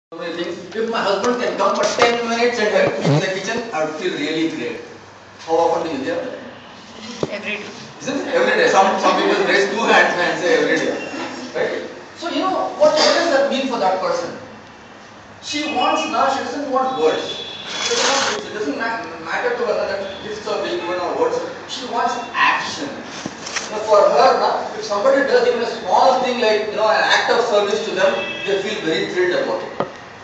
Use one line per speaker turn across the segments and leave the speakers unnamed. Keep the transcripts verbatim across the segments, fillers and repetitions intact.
So many things. If my husband can come for ten minutes and help me in the kitchen, I would feel really great. How often do you hear that?
Every day.
Isn't it? Every day. Some, some people raise two hands and say every day. Right? So, you know, what, what does that mean for that person? She wants now, she doesn't want words. She doesn't, it doesn't matter to her that gifts are being given or words. She wants action. You know, for her, now, if somebody does even a small thing like, you know, an act of service to them, they feel very thrilled about it.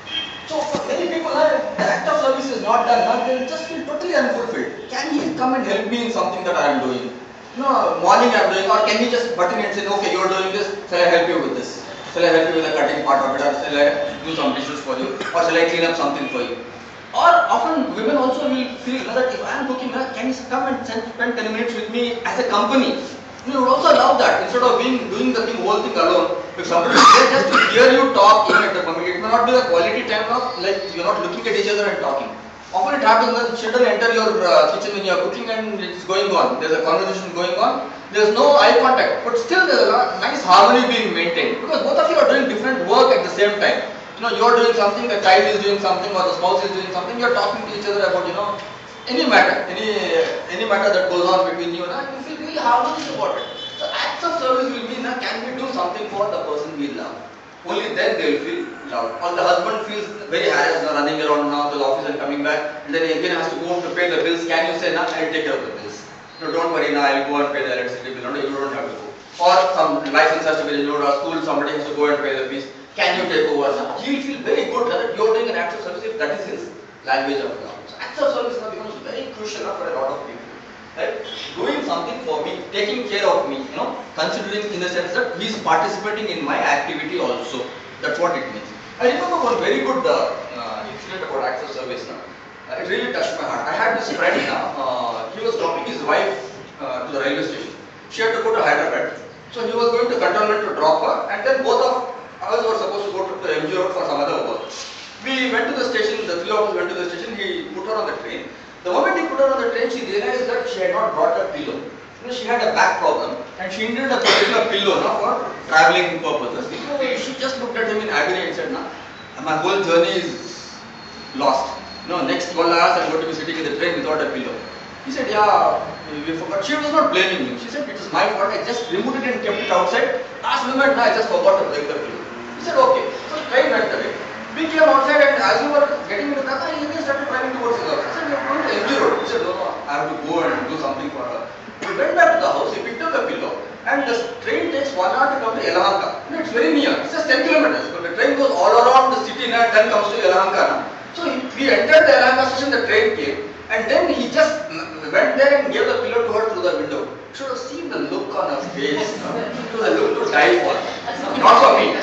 So for many people, uh, the act of service is not done, uh, they just feel totally unfulfilled. Can he come and help me in something that I am doing? You know, morning I am doing, or can he just butt in and say, okay, you are doing this, shall I help you with this? Shall I help you with the cutting part of it, or shall I do some dishes for you, or shall I clean up something for you? Or often women also will feel you know, that if I am cooking, uh, can you come and spend ten minutes with me as a company? You would also love that instead of being doing the thing, whole thing alone. If somebody is there just to hear you talk, even at the moment, it may not be the quality time of like you're not looking at each other and talking. Often it happens that children enter your uh, kitchen when you're cooking and it's going on. There's a conversation going on. There's no eye contact, but still there's a lot, nice harmony being maintained because both of you are doing different work at the same time. You know, you're doing something, the child is doing something, or the spouse is doing something. You're talking to each other about you know any matter, any any matter that goes on between you, and you feel really harmonious about it. So acts of service will mean, uh, can we do something for the person we love? Only then they will feel loved. Or the husband feels very harassed, uh, running around now to the office and coming back, and then he again has to go home to pay the bills. Can you say, nah, I'll take care of the bills. No, don't worry, now I'll go and pay the electricity bill. No, you don't have to go. Or some license has to be renewed, or school somebody has to go and pay the fees. Can you take over? Now, he will feel very good that you're doing an act of service if that is his language of love. So acts of service now becomes very crucial for a lot of people. Right? Doing something for me, taking care of me, you know, considering in the sense that he is participating in my activity also. That's what it means. I remember one very good uh, uh, incident about acts of service now. Uh, it really touched my heart. I had this friend now, uh, he was dropping his wife uh, to the railway station. She had to go to Hyderabad. So he was going to cantonment to drop her, and then both of us were supposed to go to the M G road for some other work. We went to the station, the three of us went to the station, he put her on the train. The moment he put her on the train, she realized that she had not brought a pillow. You know, she had a back problem and she needed a particular pillow no, for travelling purposes. So she just looked at him in agony and said, no, my whole journey is lost. No, next twelve hours I'm going to be sitting in the train without a pillow. He said, yeah, we forgot. She was not blaming him. She said, it is my fault. I just removed it and kept it outside. Last moment, I just forgot to bring the pillow. He said, okay. So the train went away. We came outside and as we were getting into the car, he again started driving towards his house. I said, we are going to M G road. He said, no, no, I have to go and do something for her. We went back to the house, he picked up the pillow and the train takes one hour to come to Yelahanka. You know, it's very near, it's just ten kilometers. But the train goes all around the city and then comes to Yelahanka. So he, we entered the Yelahanka station, the train came and then he just went there and gave the pillow to her through the window. You should have seen the look on her face. No? It was a look to die for. Not for me.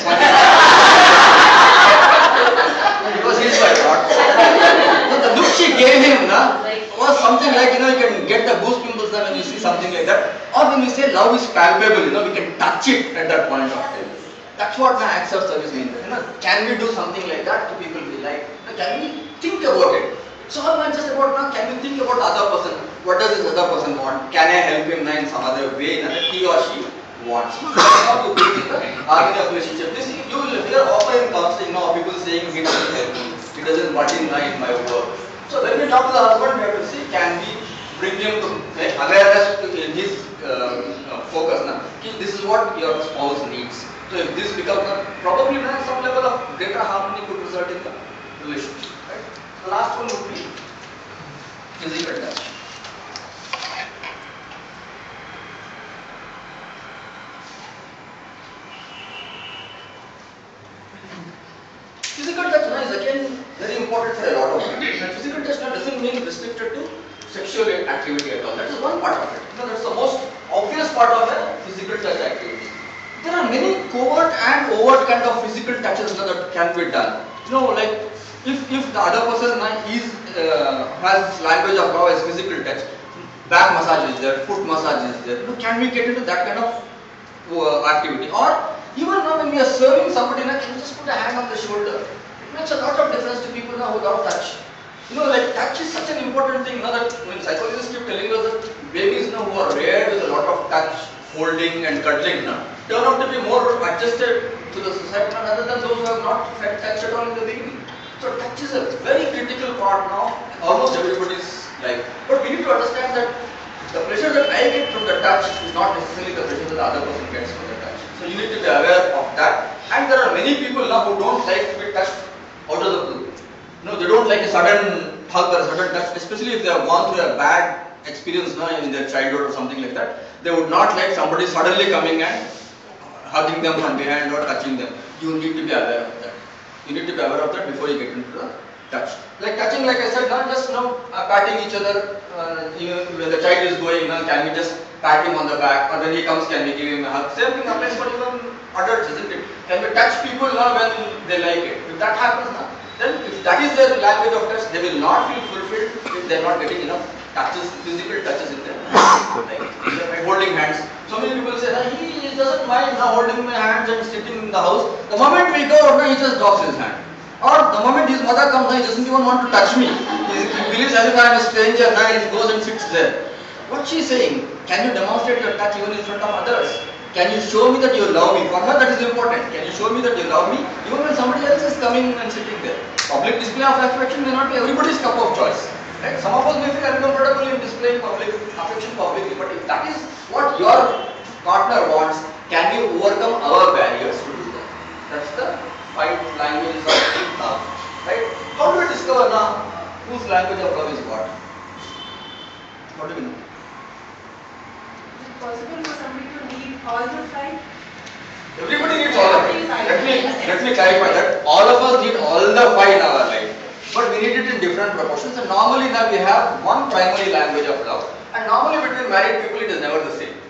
Because he's like, what? The look she gave him na, was something like, you know, you can get the goose pimples when you see something like that. Or when we say love is palpable, you know, we can touch it at that point of time. That's what my acts of service means. You know, can we do something like that to people we like? Can we think about it? So not just about now, can we think about the other person? What does this other person want? Can I help him in some other way that he or she wants? How to build the harmony of relationship. This you will hear often in counseling now people saying he doesn't help me, he doesn't butt in in my work. So when we talk to the husband, we have to see can we bring him to like, awareness to in his uh, uh, focus. Na? This is what your spouse needs. So if this becomes uh, probably uh, some level of greater harmony could result in the relationship. Right? The last one would be physical touch. Physical touch now is again very important for a lot of people. And physical touch now doesn't mean restricted to sexual activity at all. That is one part of it. You know, that's the most obvious part of a physical touch activity. There are many covert and overt kind of physical touches now that can be done. You know, like if, if the other person is uh, has language of love as physical touch, back massage is there, foot massage is there. You know, can we get into that kind of uh, activity? Or even now when we are serving somebody, now, can you just put a hand on the shoulder? It makes a lot of difference to people now who love touch. You know, like touch is such an important thing. Now that when psychologists keep telling us that babies now who are reared with a lot of touch, holding and cuddling now, turn out to be more adjusted to the society other than those who have not felt touch at all in the beginning. So touch is a very critical part now, almost everybody's life. But we need to understand that the pleasure that I get from the touch is not necessarily the pleasure that the other person gets from the touch. So you need to be aware of that. And there are many people now who don't like to be touched out of the blue. No, they don't like a sudden hug or a sudden touch, especially if they have gone through a bad experience now in their childhood or something like that. They would not like somebody suddenly coming and hugging them from behind or touching them. You need to be aware of that. You need to be aware of that before you get into the touch. Like touching, like I said, not just you know, uh, patting each other. Uh, even when the child is going, you know, can we just pat him on the back, or when he comes, can we give him a hug? Same thing applies for even adults, isn't it? Can we touch people now when they like it? If that happens now, then if that is their language of touch, they will not feel fulfilled if they are not getting enough touches, physical touches in their life. Like holding hands. So many people say, nah, he doesn't mind now holding my hands and sitting in the house. The moment we go, no, he just drops his hand. Or the moment his mother comes, he doesn't even want to touch me. He believes as if I am a stranger, now he goes and sits there. What she is saying, can you demonstrate your touch even in front of others? Can you show me that you love me? For her that is important. Can you show me that you love me even when somebody else is coming and sitting there? Public display of affection may not be everybody's cup of choice. Right? Some of us may feel uncomfortable in displaying public affection publicly, but if that is what your partner wants, can you overcome our barriers to do that? That's the five languages of love. Right? How do we discover now whose language of love is what? How do we know?
Is it possible for somebody to need all the five?
Everybody needs all of it. Let me let me clarify that. All of us need all the five in our life. But we need it in different proportions. And normally now we have one primary language of love. And normally between married people it is never the same.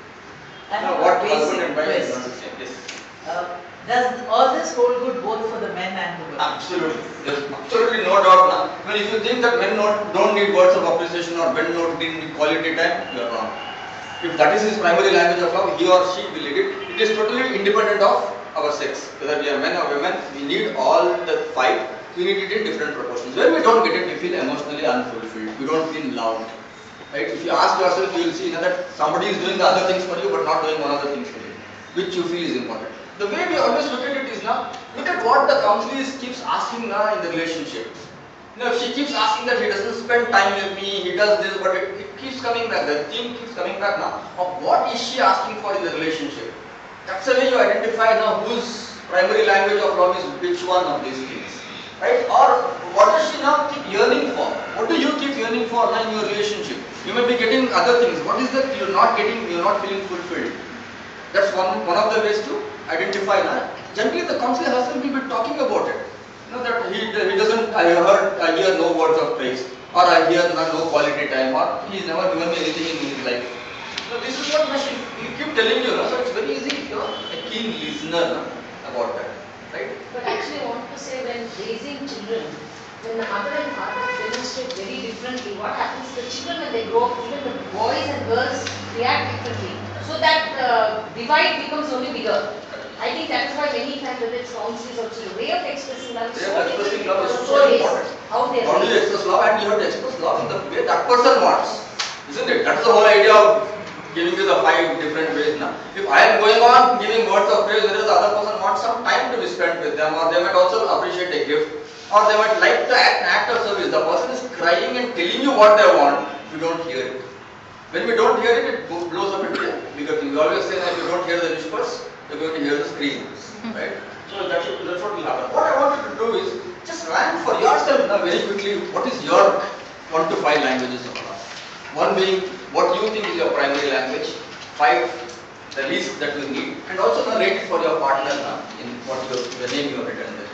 I
Now,
have
what
a
husband and
basic
wife is not the
question.
same. Yes.
Uh, does all this hold good both for the men and the women?
Absolutely. There's absolutely no doubt now. I mean, if you think that men not, don't need words of appreciation or men don't need quality time, you are wrong. If that is his primary language of love, he or she will lead it. It is totally independent of our sex. Whether we are men or women, we need all the five. We need it in different proportions. When we don't get it, we feel emotionally unfulfilled. We don't feel loved. Right? If you ask yourself, you will see you know, that somebody is doing the other things for you, but not doing one of the things for you, which you feel is important. The way we always look at it is now, look at what the counselor keeps asking now in the relationship. You know, if she keeps asking that he doesn't spend time with me, he does this, but it, it keeps coming back. The theme keeps coming back now of what is she asking for in the relationship. That's the way you identify now whose primary language of love is which one of these things. Right? Or what does she now keep yearning for? What do you keep yearning for now in your relationship? You may be getting other things. What is that you're not getting, you're not feeling fulfilled? That's one, one of the ways to identify that. Generally the counselor herself will be talking about it. You know that he, he doesn't, I heard, I hear no words of praise, or I hear no quality time, or he's never given me anything in his life. So this is what she he keep telling you, no? So it's very easy if you're a keen listener no? about that. Right?
But actually I want to say when raising children, when the mother and father demonstrate very differently, what happens to the children when they grow up, even the boys and girls react differently. So that uh, divide becomes only bigger. I think that is why many times whether it's counsellors also, the way of expressing love is so
Yeah, expressing
different.
love is
because
so
of the ways
important.
How they
How do you
raised.
express love? And you have to express love in the way that person wants. Isn't it? That's the whole idea of giving you the five different ways now. If I am going on giving words of praise, whereas the other person wants some time to be spent with them, or they might also appreciate a gift, or they might like to act, an act of service. The person is crying and telling you what they want, you don't hear it. When we don't hear it, it blows up into a bigger thing. We always say that if you don't hear the whispers, you're going to hear the screams. Right? So that's, that's what will happen. What I want you to do is just rank for yourself now very quickly what is your one to five languages of love. One being what you think is your primary language, five the least that you need, and also now rate it for your partner now in what you the name you have written there.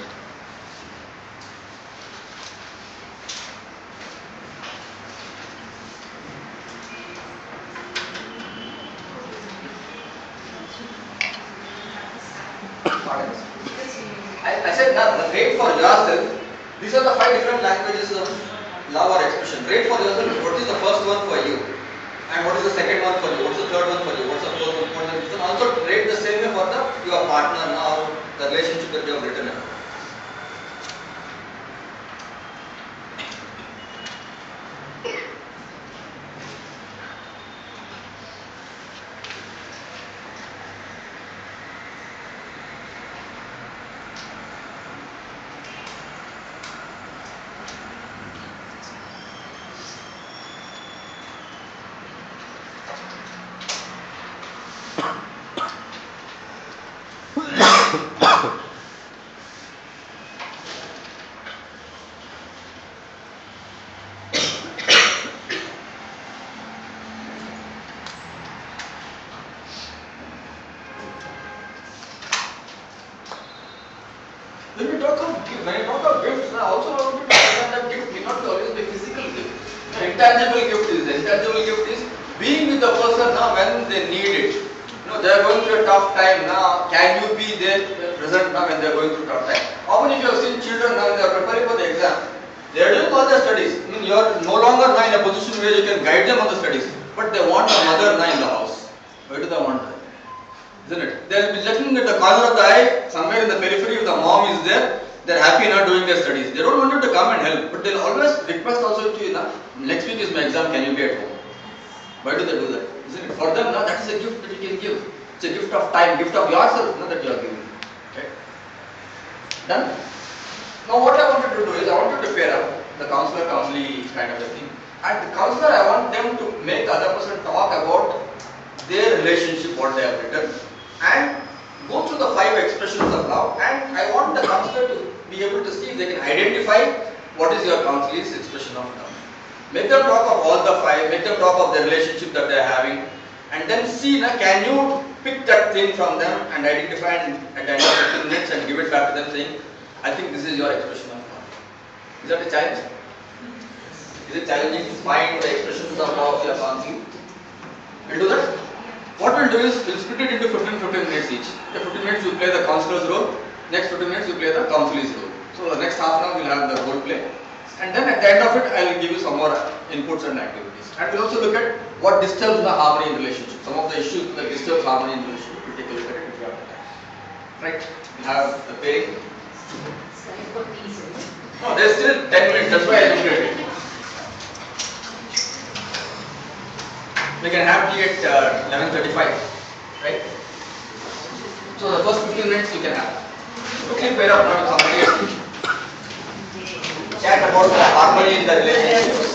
I, I said now rate for yourself. These are the five different languages of love or expression. Rate for yourself. What is the first one for you? And what is the second one for you? What's the third one for you? What's the fourth one for you? You can also rate the same way for the your partner now, the relationship that you have written in. when you talk of gifts, I also want you to understand that gift may not always be physical gift. The intangible gift is the intangible gift is being with the person now when they need it. You know, they are going through a tough time now. Can you be there present now when they are going through tough time? Often if you have seen children now, they are preparing for the exam. They are doing all their studies. I mean, you are no longer now in a position where you can guide them on the studies. But they want a mother now in the house. Why do they want that? Isn't it? They will be looking at the corner of the eye, somewhere in the periphery, if the mom is there, they are happy not doing their studies. They don't want you to come and help, but they will always request also to you, na, next week is my exam, can you be at home? Why do they do that? Isn't it? For them, na, that is a gift that you can give. It's a gift of time, gift of yourself na, that you are giving. Okay? Done? Now what I wanted to do is, I wanted to pair up the counselor, counselee kind of a thing. And the counselor, I want them to make the other person talk about their relationship, what they have written, and go through the five expressions of love. And I want the counselor to be able to see if they can identify what is your counselee's expression of love. Make them talk of all the five, make them talk of the relationship that they are having, and then see, na, can you pick that thing from them and identify it at the end of fifteen minutes and give it back to them saying, I think this is your expression of love. Is that a challenge? Is it challenging to find the expressions of love of your counselee? We'll do that. What we'll do is, we'll split it into fifteen fifteen minutes each. The fifteen minutes you play the counselor's role, next fifteen minutes you play the counselee's role. So the next half an hour we'll have the role play. And then at the end of it, I will give you some more inputs and activities. And we'll also look at what disturbs the harmony in relationship. Some of the issues that disturb harmony in relationship, we'll take a look at it if you have the time. Right? We have the pairing. No, there's still ten minutes, that's why I looked at it. We can have tea at uh, eleven thirty-five, right? So the first fifteen minutes you can have. Quickly pair up now with somebody else. Chat about the harmony in the relationship.